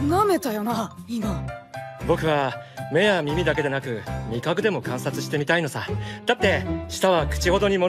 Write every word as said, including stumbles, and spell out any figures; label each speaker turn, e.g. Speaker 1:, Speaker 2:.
Speaker 1: 舐めたよな今。
Speaker 2: 僕は目や耳だけでなく味覚でも観察してみたいのさ。だって舌は口ほどにも